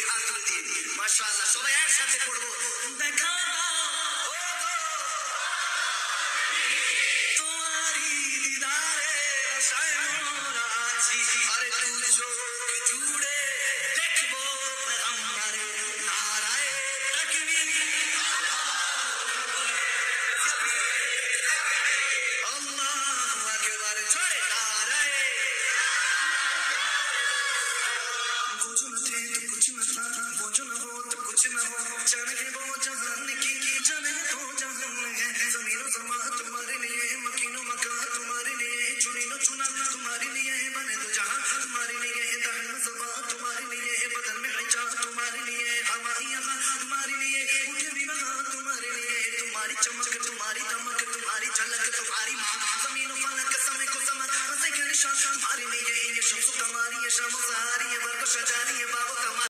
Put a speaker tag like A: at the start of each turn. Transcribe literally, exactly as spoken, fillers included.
A: হাত তুলে দিয়ে মাশাআল্লাহ সবাই একসাথে পড়বো। দেখা দাও ও গো তোমারি দিদারে আশায় মোরা আছি, আরে তুই চোখ জুড়ে দেখবো পেগম্বরে নারায়ে তাকবীর আল্লাহু আকবার জয় নারায়ে। बुझो न थे तो कुछ न था, बुझो न हो तो कुछ न हो, जाने वो जहान की जाने तो जहान है। ज़मीनो ज़मा तुम्हारे लिए, मकीनो मका तुम्हारे लिए, चुनीनो चुना तुम्हारे लिए, बने तो जहां तुम्हारे लिए, दहन ज़बा तुम्हारे लिए, बदन में हिजा तुम्हारे लिए, हवा यहाँ तुम्हारे लिए, उठे भी वहाँ तुम्हारे लिए। तुम्हारी चमक तुम्हारी दमक तुम्हारी झलक तुम्हारी माँ, ज़मीनो फलक समय को समझ मज़े के निशान तुम्हारे लिए। ये शम्स कमारी ये शम्स सहारी ये बरक़श जारी ये बाबो कमाल।